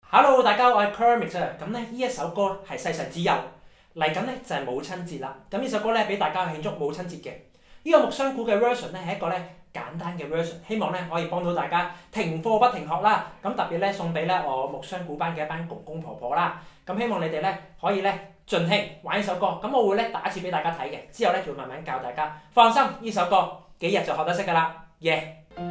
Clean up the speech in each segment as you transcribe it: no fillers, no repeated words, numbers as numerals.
Hello，大家好，我係 Kermit 啊。咁咧，呢一首歌係世上只有嚟緊咧就係母親節啦。咁呢首歌咧俾大家慶祝母親節嘅。呢個木箱鼓嘅 version 咧係一個咧簡單嘅 version， 希望咧可以幫到大家停課不停學啦。咁特別咧送俾咧我木箱鼓班嘅一班公公婆婆啦。咁希望你哋咧可以咧盡興玩呢首歌。咁我會咧打一次俾大家睇嘅，之後咧就會慢慢教大家。放心，呢首歌幾日就學得識㗎啦，耶！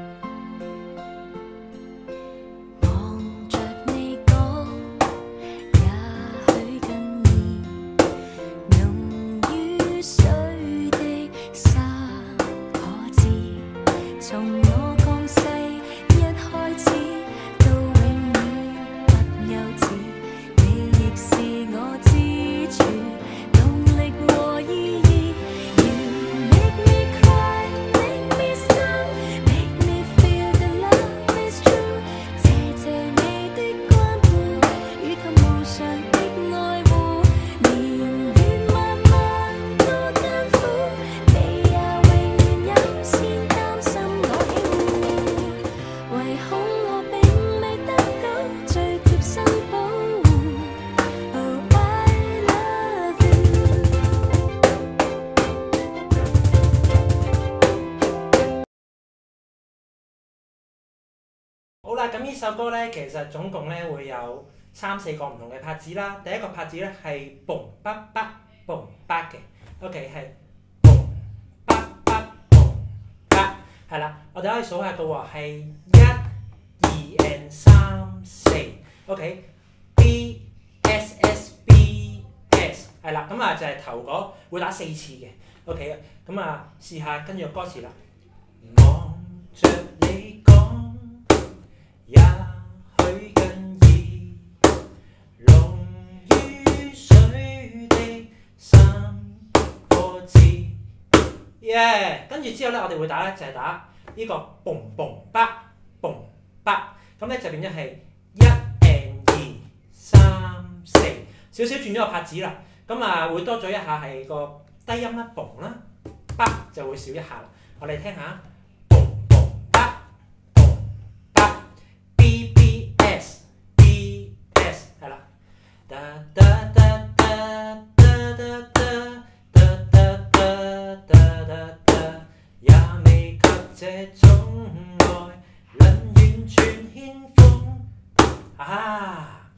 好啦，咁呢首歌咧，其實總共咧會有3、4個唔同嘅拍子啦。第一個拍子咧係 boom 巴巴 boom 巴嘅 ，OK 係 boom 巴巴 boom 巴，係啦，我哋可以數下嘅喎，係1、2 and 3、4 ，OK B S B S 係啦，咁啊就係頭嗰會打4次嘅 ，OK 咁啊試下跟住個歌詞啦，望着你講。也許更易濃於水的3個字，跟住之後咧，我哋會打咧就係打呢個嘣嘣巴嘣巴，咁咧就變咗係1 and 2 3 4，少少轉咗個拍子啦，咁啊會多咗一下係個低音啦，嘣啦，巴就會少一下啦，我哋聽下。這種愛能完全獻奉啊！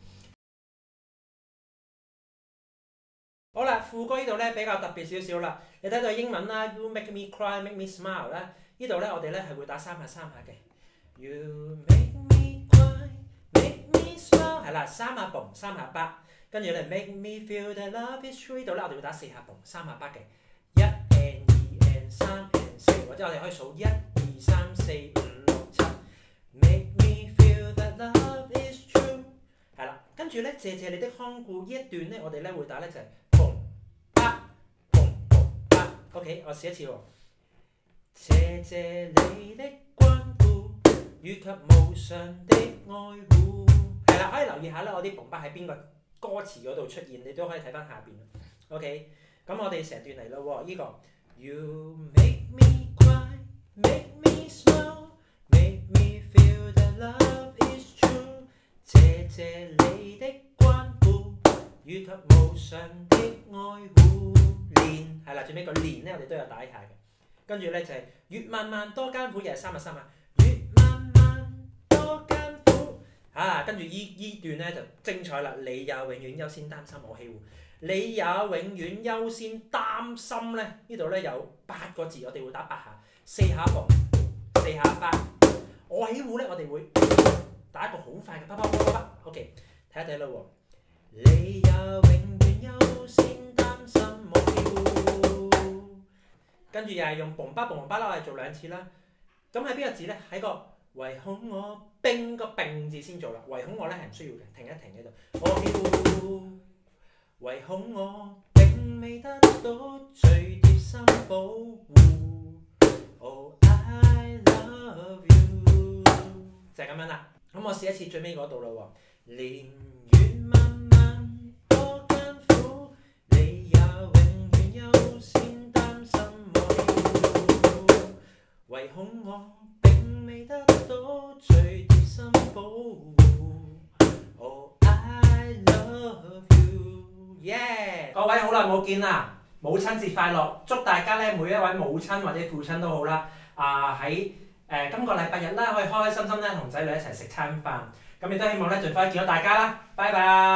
好啦，副歌呢度咧比較特別少少啦。你睇到英文啦 ，You make me cry, make me smile 啦。呢度咧我哋咧係會打3下嘅。You make me cry, make me smile 係啦，3下嘣，3下巴，跟住咧 make me feel that love is true 呢度咧我哋會打4下嘣，3下巴嘅。1 and 2 and 3 and 4，或者我哋可以數1、2、3、4、5、6、7 ，Make me feel that love is true。係啦，跟住咧，謝謝你的看顧呢一段咧，我哋咧會打咧就係嘣巴嘣嘣巴。OK， 我試一次喎。謝謝你的關顧以及無償的愛護。係啦，可以留意下咧，我啲嘣巴喺邊個歌詞嗰度出現，你都可以睇翻下邊。OK， 咁我哋成段嚟咯喎，呢個 You make me cry, make me smile, make me feel that love is true。謝謝你的關顧以及無償的愛護。練係啦，最尾個練咧，我哋都有打一下嘅。跟住咧就係越漫漫多艱苦，又係3下3下。越漫漫多艱苦啊！跟住依段咧就精彩啦。你也永遠優先擔心我欺負。你也永遠優先擔心咧，呢度咧有8個字，我哋會打8下，4下嘣，4下巴。我起戶咧，我哋會打一個好快嘅啪啪啪啪啪。OK， 睇一睇啦喎。你也永遠優先擔心我起戶，跟住又係用嘣巴嘣巴啦，我哋做2次啦。咁喺邊個字咧？喺個唯恐我並個並字先做啦。唯恐我咧係唔需要嘅，停一停喺度。我起戶。唯恐我並未得到最貼心保護 ，Oh I love you， 就係咁樣啦。咁我試一次最尾嗰度啦喎，年月漫漫多艱苦，你也永遠優先擔心我，唯恐我並未得到最貼心保護。Oh 耶！各位好耐冇見啦，母親節快樂！祝大家咧每一位母親或者父親都好啦，喺今個禮拜日啦，可以開開心心咧同仔女一齊食餐飯。咁亦都希望咧盡快見到大家啦，拜拜。